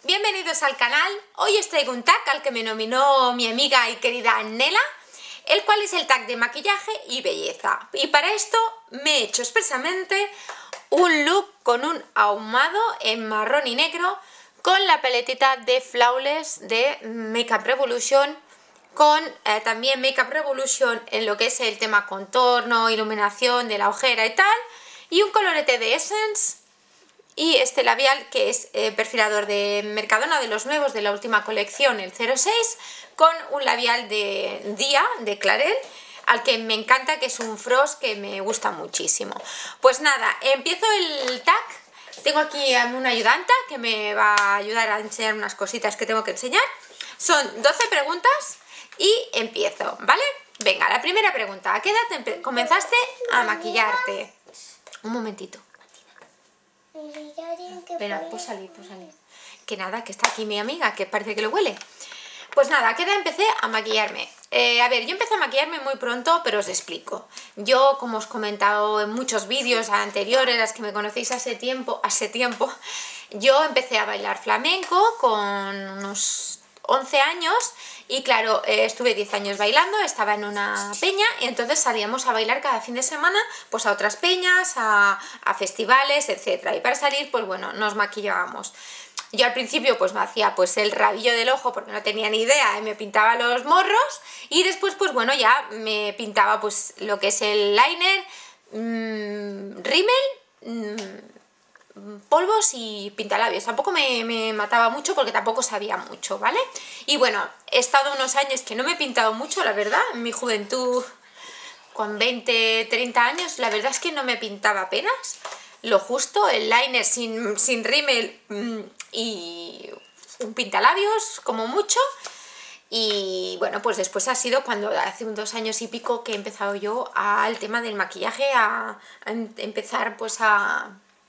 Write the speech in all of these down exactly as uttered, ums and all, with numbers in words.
bienvenidos al canal. Hoy os traigo un tag al que me nominó mi amiga y querida Nela, el cual es el tag de maquillaje y belleza. Y para esto me he hecho expresamente un look con un ahumado en marrón y negro, con la paletita de Flawless de Makeup Revolution, con eh, también Makeup Revolution en lo que es el tema contorno, iluminación de la ojera y tal, y un colorete de Essence. Y este labial que es eh, perfilador de Mercadona, de los nuevos, de la última colección, el cero seis, con un labial de Dia, de Clarel, al que me encanta, que es un frost que me gusta muchísimo. Pues nada, empiezo el tag. Tengo aquí a una ayudanta que me va a ayudar a enseñar unas cositas que tengo que enseñar. Son doce preguntas y empiezo, ¿vale? Venga, la primera pregunta. ¿A qué edad comenzaste a maquillarte? Un momentito. Espera, pues salir, pues salir. Que nada, que está aquí mi amiga, que parece que lo huele. Pues nada, ¿a qué edad empecé a maquillarme? Eh, a ver, yo empecé a maquillarme muy pronto, pero os explico. Yo, como os he comentado en muchos vídeos anteriores, las que me conocéis hace tiempo, hace tiempo, yo empecé a bailar flamenco con unos once años y claro, eh, estuve diez años bailando, estaba en una peña y entonces salíamos a bailar cada fin de semana pues a otras peñas, a, a festivales, etcétera. Y para salir, pues bueno, nos maquillábamos. Yo al principio pues me hacía pues el rabillo del ojo porque no tenía ni idea y me pintaba los morros, y después pues bueno, ya me pintaba pues lo que es el liner, mmm, rímel, mmm, polvos y pintalabios. Tampoco me, me mataba mucho porque tampoco sabía mucho, ¿vale? Y bueno, he estado unos años que no me he pintado mucho, la verdad. En mi juventud, con veinte, treinta años, la verdad es que no me pintaba apenas. Lo justo, el liner sin, sin rímel mmm, y un pintalabios, como mucho. Y bueno, pues después ha sido cuando hace unos dos años y pico que he empezado yo al tema del maquillaje, a, a empezar pues a...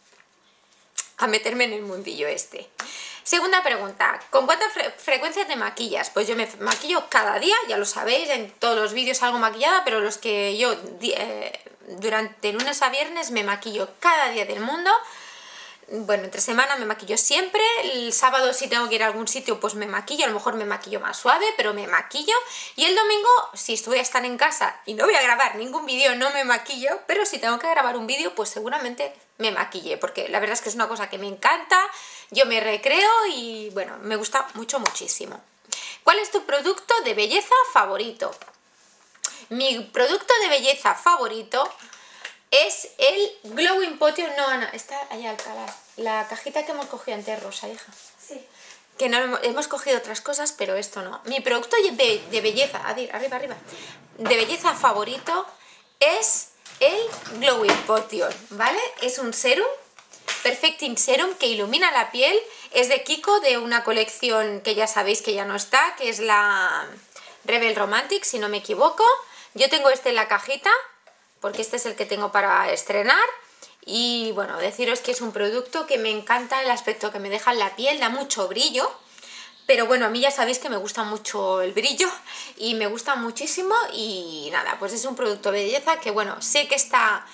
a meterme en el mundillo este. Segunda pregunta, ¿con cuánta fre frecuencia te maquillas? Pues yo me maquillo cada día, ya lo sabéis, en todos los vídeos salgo maquillada, pero los que yo eh, durante lunes a viernes me maquillo cada día del mundo. Bueno, entre semana me maquillo siempre, el sábado si tengo que ir a algún sitio pues me maquillo, a lo mejor me maquillo más suave, pero me maquillo, y el domingo si estoy a estar en casa y no voy a grabar ningún vídeo no me maquillo, pero si tengo que grabar un vídeo pues seguramente me maquille, porque la verdad es que es una cosa que me encanta, yo me recreo y bueno, me gusta mucho, muchísimo. ¿Cuál es tu producto de belleza favorito? Mi producto de belleza favorito es el Glowing Potion. No, no, está allá Alcalá. La cajita que hemos cogido antes, rosa, hija. Sí. Que no hemos, hemos cogido otras cosas, pero esto no. Mi producto de, de belleza, arriba, arriba, de belleza favorito es el Glowing Potion, ¿vale? Es un serum, Perfecting Serum, que ilumina la piel. Es de Kiko, de una colección que ya sabéis que ya no está, que es la Rebel Romantic, si no me equivoco. Yo tengo este en la cajita, porque este es el que tengo para estrenar. Y bueno, deciros que es un producto que me encanta, el aspecto que me deja en la piel, da mucho brillo. Pero bueno, a mí ya sabéis que me gusta mucho el brillo y me gusta muchísimo. Y nada, pues es un producto de belleza que bueno, sé que está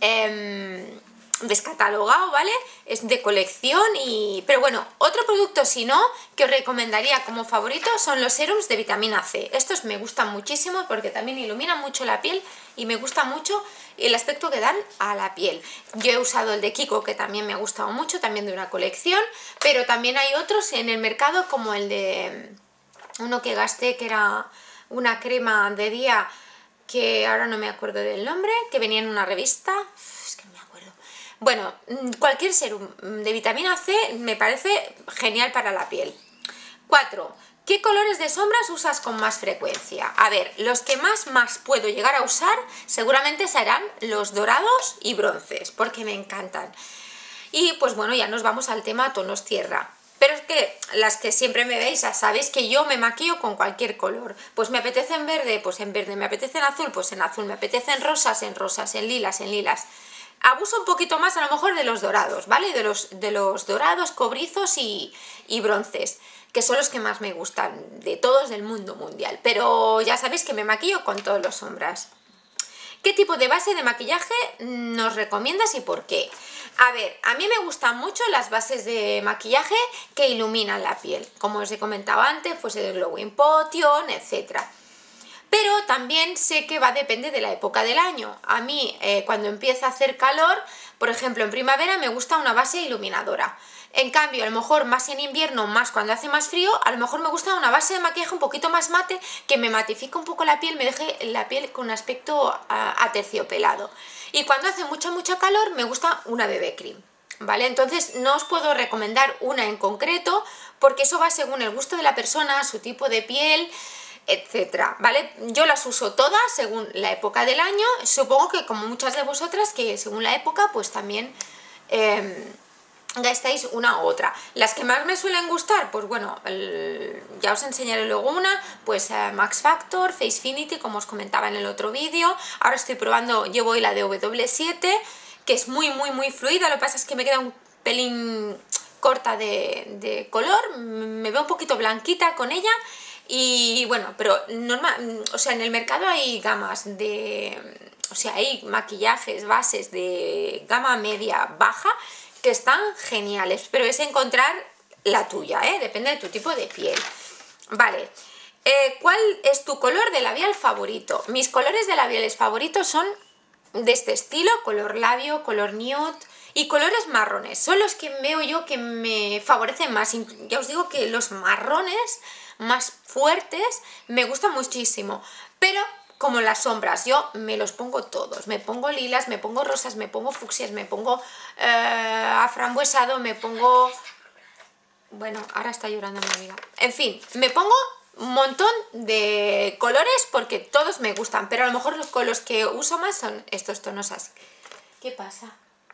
eh, descatalogado, ¿vale? Es de colección y... Pero bueno, otro producto si no, que os recomendaría como favorito son los serums de vitamina C. Estos me gustan muchísimo porque también iluminan mucho la piel y me gusta mucho el aspecto que dan a la piel. Yo he usado el de Kiko, que también me ha gustado mucho, también de una colección, pero también hay otros en el mercado como el de uno que gasté, que era una crema de día que ahora no me acuerdo del nombre, que venía en una revista. Es que no me acuerdo. Bueno, cualquier serum de vitamina C me parece genial para la piel. cuatro. ¿Qué colores de sombras usas con más frecuencia? A ver, los que más más puedo llegar a usar seguramente serán los dorados y bronces, porque me encantan. Y pues bueno, ya nos vamos al tema tonos tierra. Pero es que las que siempre me veis, ya sabéis que yo me maquillo con cualquier color. Pues me apetece en verde, pues en verde, me apetece en azul, pues en azul, me apetece en rosas, en rosas, en lilas, en lilas. Abuso un poquito más a lo mejor de los dorados, ¿vale? De los, de los dorados, cobrizos y, y bronces, que son los que más me gustan de todos del mundo mundial. Pero ya sabéis que me maquillo con todas las sombras. ¿Qué tipo de base de maquillaje nos recomiendas y por qué? A ver, a mí me gustan mucho las bases de maquillaje que iluminan la piel, como os he comentado antes, pues el Glowing Potion, etcétera. Pero también sé que va a depender de la época del año. A mí, eh, cuando empieza a hacer calor, por ejemplo en primavera, me gusta una base iluminadora. En cambio, a lo mejor más en invierno, más cuando hace más frío, a lo mejor me gusta una base de maquillaje un poquito más mate, que me matifique un poco la piel, me deje la piel con un aspecto aterciopelado. Y cuando hace mucha, mucha calor, me gusta una B B Cream, ¿vale? Entonces no os puedo recomendar una en concreto, porque eso va según el gusto de la persona, su tipo de piel, etcétera, ¿vale? Yo las uso todas según la época del año, supongo que como muchas de vosotras, que según la época, pues también eh, gastáis una u otra. Las que más me suelen gustar, pues bueno, el, ya os enseñaré luego una, pues eh, Max Factor, Facefinity, como os comentaba en el otro vídeo. Ahora estoy probando, llevo hoy la de W siete, que es muy, muy, muy fluida, lo que pasa es que me queda un pelín corta de, de color, me veo un poquito blanquita con ella. Y bueno, pero normal, o sea, en el mercado hay gamas de, o sea, hay maquillajes, bases de gama media baja que están geniales, pero es encontrar la tuya, ¿eh? Depende de tu tipo de piel. Vale, eh, ¿cuál es tu color de labial favorito? Mis colores de labiales favoritos son de este estilo, color labio, color nude y colores marrones. Son los que veo yo que me favorecen más. Ya os digo que los marrones más fuertes me gustan muchísimo, pero como las sombras, yo me los pongo todos, me pongo lilas, me pongo rosas, me pongo fucsias, me pongo eh, aframbuesado, me pongo... Bueno, ahora está llorando mi amiga. En fin, me pongo un montón de colores porque todos me gustan, pero a lo mejor los, con los que uso más son estos tonos así. ¿Qué pasa?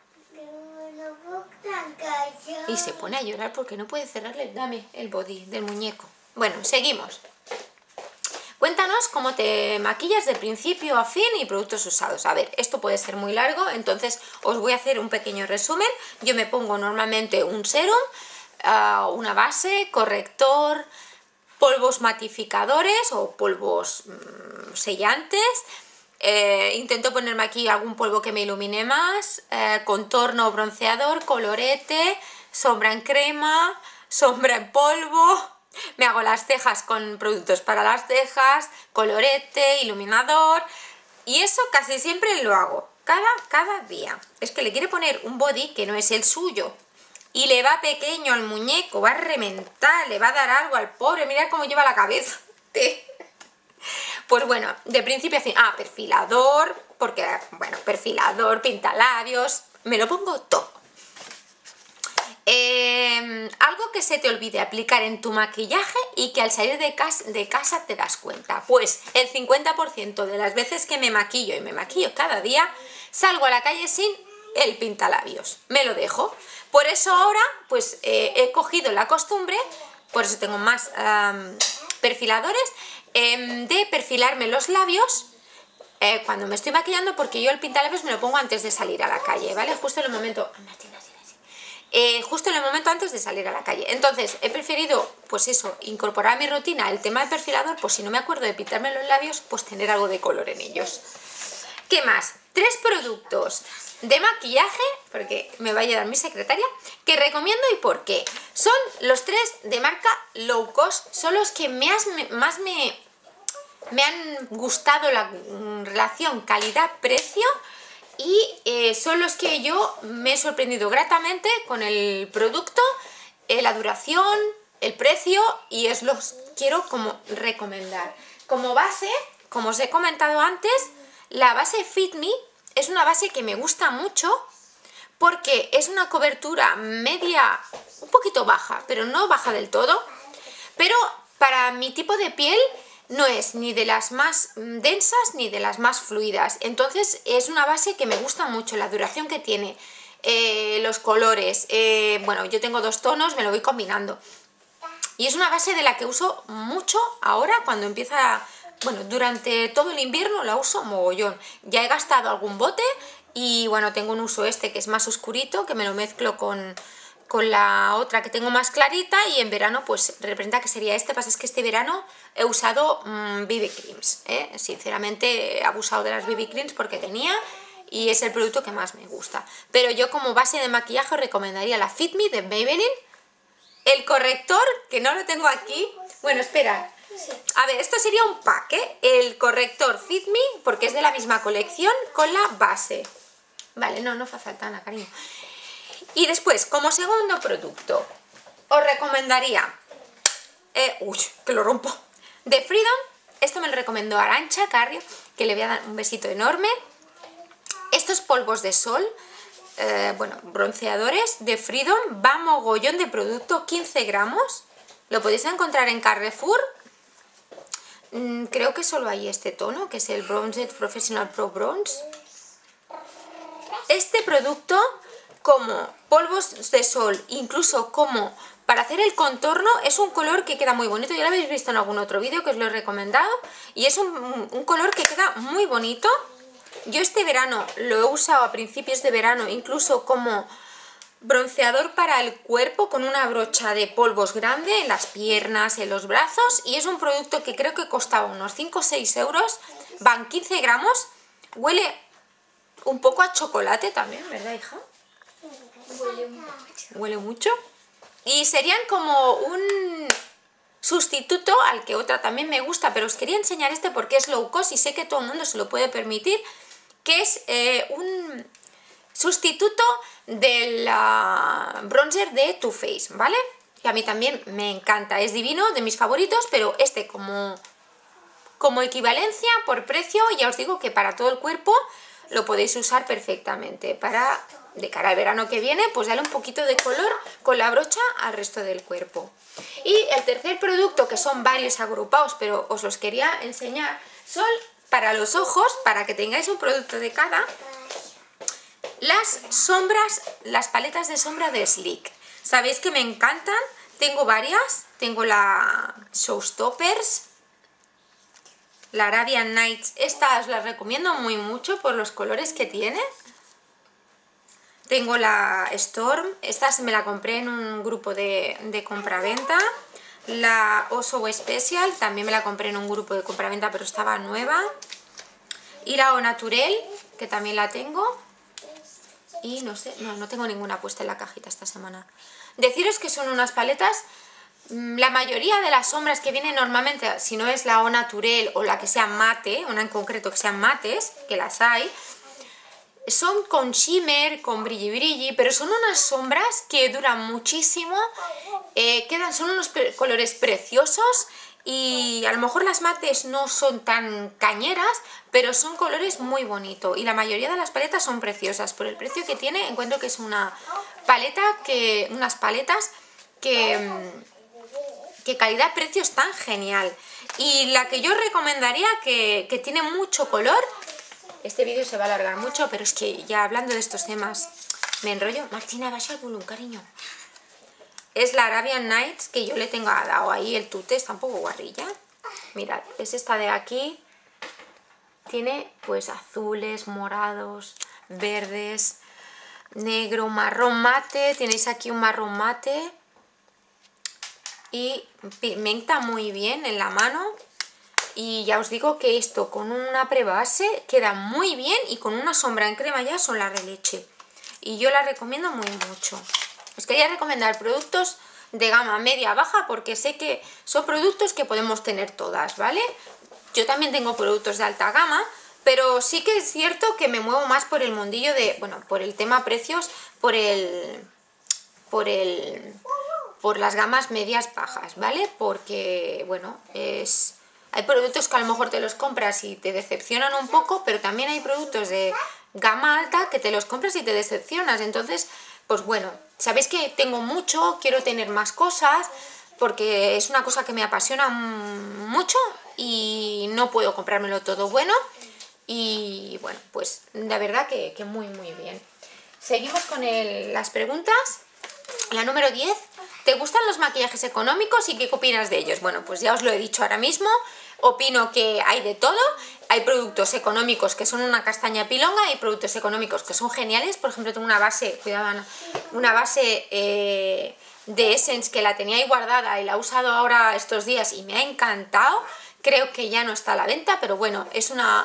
Y se pone a llorar porque no puede cerrarle, dame el body del muñeco. Bueno, seguimos. Cuéntanos cómo te maquillas de principio a fin y productos usados. A ver, esto puede ser muy largo, entonces os voy a hacer un pequeño resumen. Yo me pongo normalmente un serum, uh, una base, corrector, polvos matificadores o polvos mmm, sellantes. Eh, intento ponerme aquí algún polvo que me ilumine más, eh, contorno o bronceador, colorete, sombra en crema, sombra en polvo. Me hago las cejas con productos para las cejas, colorete, iluminador, y eso casi siempre lo hago, cada, cada día. Es que le quiere poner un body que no es el suyo y le va pequeño al muñeco, va a reventar, le va a dar algo al pobre, mirad cómo lleva la cabeza. Pues bueno, de principio a fin, ah, perfilador, porque, bueno, perfilador, pintalabios, me lo pongo todo. Eh, algo que se te olvide aplicar en tu maquillaje y que al salir de casa, de casa te das cuenta. Pues el cincuenta por ciento de las veces que me maquillo, y me maquillo cada día, salgo a la calle sin el pintalabios, me lo dejo. Por eso ahora pues eh, he cogido la costumbre, por eso tengo más um, perfiladores, eh, de perfilarme los labios eh, cuando me estoy maquillando, porque yo el pintalabios me lo pongo antes de salir a la calle, ¿vale? Justo en el momento... Eh, justo en el momento antes de salir a la calle. Entonces he preferido, pues eso, incorporar a mi rutina el tema del perfilador, pues si no me acuerdo de pintarme los labios, pues tener algo de color en ellos. ¿Qué más? Tres productos de maquillaje, porque me va a ayudar mi secretaria, que recomiendo y por qué. Son los tres de marca low cost, son los que me has, más me, me han gustado la relación calidad-precio. Y eh, son los que yo me he sorprendido gratamente con el producto, eh, la duración, el precio, y os los quiero como recomendar. Como base, como os he comentado antes, la base Fit Me es una base que me gusta mucho porque es una cobertura media, un poquito baja, pero no baja del todo. Pero para mi tipo de piel no es ni de las más densas ni de las más fluidas, entonces es una base que me gusta mucho, la duración que tiene, eh, los colores, eh, bueno, yo tengo dos tonos, me lo voy combinando, y es una base de la que uso mucho ahora cuando empieza, bueno, durante todo el invierno la uso mogollón. Ya he gastado algún bote y bueno, tengo un uso este que es más oscurito, que me lo mezclo con, con la otra que tengo más clarita, y en verano pues representa que sería este. Pasa es que este verano he usado mmm, B B Creams, ¿eh? Sinceramente he abusado de las B B Creams porque tenía y es el producto que más me gusta. Pero yo como base de maquillaje os recomendaría la Fit Me de Maybelline, el corrector, que no lo tengo aquí, bueno espera, a ver, esto sería un pack, ¿eh? El corrector Fit Me, porque es de la misma colección, con la base. Vale, no, no fa falta nada, cariño. Y después, como segundo producto, os recomendaría, eh, uy, que lo rompo, de Freedom. Esto me lo recomendó Arantxa Carrio, que le voy a dar un besito enorme. Estos polvos de sol, eh, bueno, bronceadores de Freedom, va mogollón de producto, quince gramos. Lo podéis encontrar en Carrefour. Mm, creo que solo hay este tono, que es el Bronzed Professional Pro Bronze. Este producto, como polvos de sol, incluso como para hacer el contorno, es un color que queda muy bonito. Ya lo habéis visto en algún otro vídeo que os lo he recomendado. Y es un, un color que queda muy bonito. Yo este verano lo he usado a principios de verano, incluso como bronceador para el cuerpo, con una brocha de polvos grande en las piernas, en los brazos. Y es un producto que creo que costaba unos cinco o seis euros. Van quince gramos. Huele un poco a chocolate también, ¿verdad, hija? Huele mucho. Huele mucho. Y serían como un sustituto al que otra también me gusta, pero os quería enseñar este porque es low cost y sé que todo el mundo se lo puede permitir, que es eh, un sustituto del uh, bronzer de Too Faced, ¿vale? Que a mí también me encanta, es divino, de mis favoritos, pero este como, como equivalencia por precio, ya os digo que para todo el cuerpo lo podéis usar perfectamente. Para, de cara al verano que viene, pues darle un poquito de color con la brocha al resto del cuerpo. Y el tercer producto, que son varios agrupados, pero os los quería enseñar, son para los ojos, para que tengáis un producto de cada, las sombras, las paletas de sombra de Sleek. Sabéis que me encantan, tengo varias, tengo la Showstoppers, la Arabian Nights, esta os la recomiendo muy mucho por los colores que tiene. Tengo la Storm, esta se me la compré en un grupo de, de compraventa. La Oso Special, también me la compré en un grupo de compraventa, pero estaba nueva. Y la Au Naturel, que también la tengo. Y no sé, no, no tengo ninguna puesta en la cajita esta semana. Deciros que son unas paletas. La mayoría de las sombras que vienen normalmente, si no es la Au Naturel o la que sea mate, una en concreto que sean mates, que las hay, son con shimmer, con brilli brilli, pero son unas sombras que duran muchísimo, eh, quedan, son unos colores preciosos y a lo mejor las mates no son tan cañeras, pero son colores muy bonitos y la mayoría de las paletas son preciosas. Por el precio que tiene, encuentro que es una paleta, que unas paletas que... que calidad-precio es tan genial. Y la que yo recomendaría, que, que tiene mucho color, este vídeo se va a alargar mucho, pero es que ya hablando de estos temas me enrollo. Martina, vaya al volumen, cariño. Es la Arabian Nights, que yo le tengo dado ahí el tute, está un poco guarrilla. Mirad, es esta de aquí. Tiene pues azules, morados, verdes, negro, marrón mate. Tenéis aquí un marrón mate. Y pigmenta muy bien en la mano. Y ya os digo que esto con una prebase queda muy bien, y con una sombra en crema ya son la releche. Y yo la recomiendo muy mucho. Os quería recomendar productos de gama media baja porque sé que son productos que podemos tener todas, ¿vale? Yo también tengo productos de alta gama, pero sí que es cierto que me muevo más por el mundillo de, bueno, por el tema precios, por el... por el... por las gamas medias bajas, ¿vale? Porque, bueno, es... hay productos que a lo mejor te los compras y te decepcionan un poco, pero también hay productos de gama alta que te los compras y te decepcionas. Entonces, pues bueno, sabéis que tengo mucho, quiero tener más cosas, porque es una cosa que me apasiona mucho y no puedo comprármelo todo bueno. Y bueno, pues la verdad que, que muy muy bien. Seguimos con el, las preguntas. La número diez. ¿Te gustan los maquillajes económicos y qué opinas de ellos? Bueno, pues ya os lo he dicho ahora mismo. Opino que hay de todo. Hay productos económicos que son una castaña pilonga, hay productos económicos que son geniales. Por ejemplo, tengo una base, cuidado Ana, una base eh, de Essence que la tenía ahí guardada y la he usado ahora estos días y me ha encantado. Creo que ya no está a la venta, pero bueno, es una...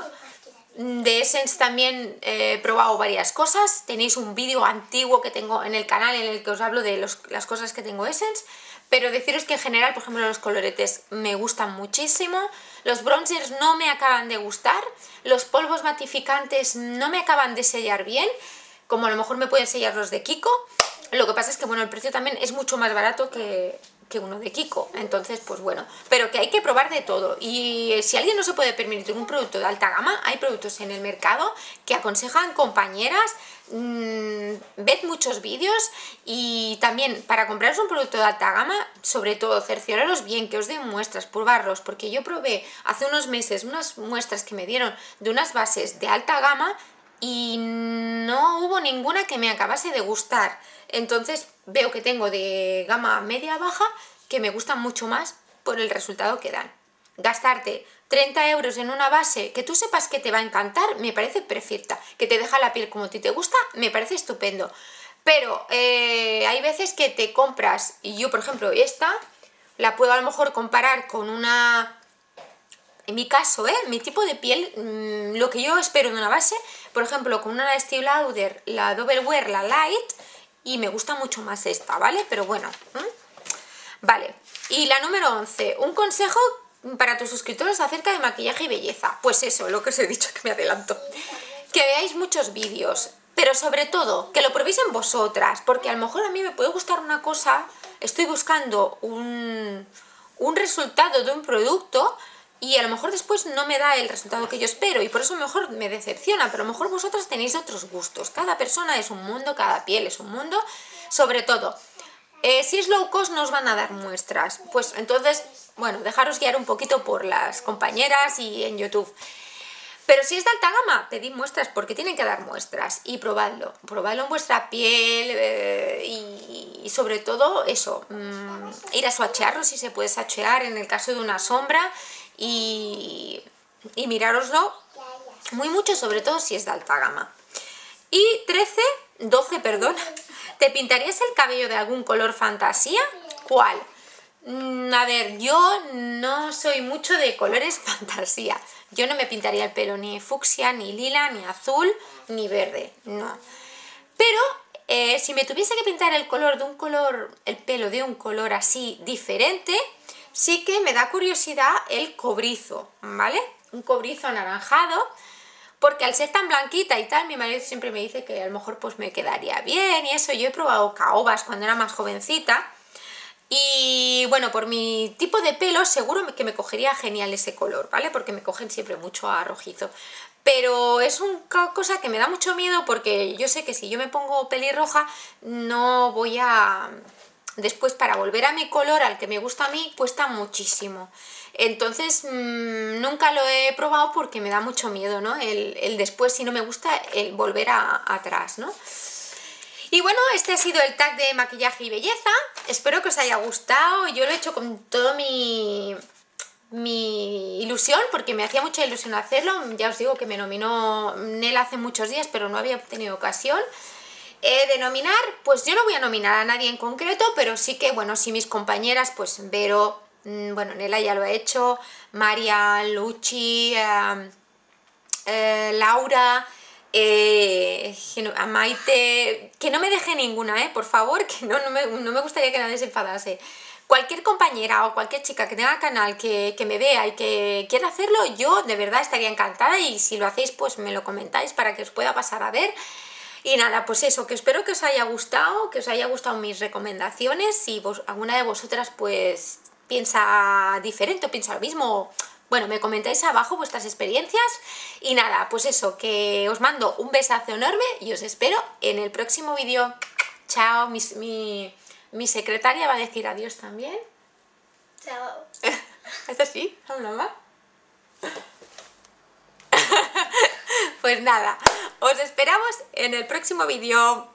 De Essence también he probado varias cosas. Tenéis un vídeo antiguo que tengo en el canal en el que os hablo de los, las cosas que tengo Essence. Pero deciros que en general, por ejemplo, los coloretes me gustan muchísimo. Los bronzers no me acaban de gustar. Los polvos matificantes no me acaban de sellar bien, como a lo mejor me pueden sellar los de Kiko. Lo que pasa es que bueno, el precio también es mucho más barato que... que uno de Kiko, entonces pues bueno, pero que hay que probar de todo. Y si alguien no se puede permitir un producto de alta gama, hay productos en el mercado que aconsejan compañeras. Mmm, ved muchos vídeos y también para compraros un producto de alta gama, sobre todo cercioraros bien, que os den muestras, probarlos, porque yo probé hace unos meses unas muestras que me dieron de unas bases de alta gama y no hubo ninguna que me acabase de gustar. Entonces veo que tengo de gama media baja que me gustan mucho más por el resultado que dan. Gastarte treinta euros en una base que tú sepas que te va a encantar me parece perfecta, que te deja la piel como a ti te gusta, me parece estupendo. Pero eh, hay veces que te compras, y yo por ejemplo esta la puedo a lo mejor comparar con una... En mi caso, ¿eh? Mi tipo de piel, mmm, lo que yo espero de una base, por ejemplo con una Estée Lauder, la Double Wear, la Light, y me gusta mucho más esta, ¿vale? Pero bueno, ¿eh? Vale. Y la número once, un consejo para tus suscriptores acerca de maquillaje y belleza. Pues eso, lo que os he dicho, que me adelanto. Que veáis muchos vídeos, pero sobre todo, que lo probéis en vosotras, porque a lo mejor a mí me puede gustar una cosa, estoy buscando un, un resultado de un producto y a lo mejor después no me da el resultado que yo espero y por eso mejor me decepciona, pero a lo mejor vosotras tenéis otros gustos. Cada persona es un mundo, cada piel es un mundo. Sobre todo, eh, si es low cost no os van a dar muestras, pues entonces, bueno, dejaros guiar un poquito por las compañeras y en YouTube. Pero si es de alta gama, pedid muestras porque tienen que dar muestras y probadlo, probadlo en vuestra piel eh, y, y sobre todo eso, mmm, ir a swatchearlo si se puede swatchear en el caso de una sombra y, y mirároslo muy mucho, sobre todo si es de alta gama. Y trece, doce, perdón, ¿te pintarías el cabello de algún color fantasía? ¿Cuál? A ver, yo no soy mucho de colores fantasía. Yo no me pintaría el pelo ni fucsia, ni lila, ni azul, ni verde, no. Pero eh, si me tuviese que pintar el color de un color, el pelo de un color así diferente, sí que me da curiosidad el cobrizo, ¿vale? Un cobrizo anaranjado, porque al ser tan blanquita y tal, mi marido siempre me dice que a lo mejor pues me quedaría bien y eso. Yo he probado caobas cuando era más jovencita. Y bueno, por mi tipo de pelo seguro que me cogería genial ese color, ¿vale? Porque me cogen siempre mucho a rojizo. Pero es una cosa que me da mucho miedo porque yo sé que si yo me pongo pelirroja no voy a... Después para volver a mi color, al que me gusta a mí, cuesta muchísimo. Entonces mmm, nunca lo he probado porque me da mucho miedo, ¿no? El, el después, si no me gusta, el volver a, atrás, ¿no? Y bueno, este ha sido el tag de maquillaje y belleza. Espero que os haya gustado. Yo lo he hecho con toda mi, mi ilusión, porque me hacía mucha ilusión hacerlo. Ya os digo que me nominó Nel hace muchos días, pero no había tenido ocasión. Eh, de nominar, pues yo no voy a nominar a nadie en concreto, pero sí que, bueno, sí mis compañeras, pues Vero, mmm, bueno, Nela ya lo ha hecho, María, Luchi, eh, eh, Laura... Eh, a Maite, que no me deje ninguna, eh, por favor, que no, no, me, no me gustaría que nadie se enfadase. Cualquier compañera o cualquier chica que tenga canal, que, que me vea y que quiera hacerlo, yo de verdad estaría encantada y si lo hacéis pues me lo comentáis para que os pueda pasar a ver. Y nada, pues eso, que espero que os haya gustado, que os haya gustado mis recomendaciones. Si vos, alguna de vosotras pues piensa diferente o piensa lo mismo, bueno, me comentáis abajo vuestras experiencias y nada, pues eso, que os mando un besazo enorme y os espero en el próximo vídeo. Chao, mi, mi, mi secretaria va a decir adiós también. Chao. ¿Es así? ¿Hablaba? Pues nada, os esperamos en el próximo vídeo.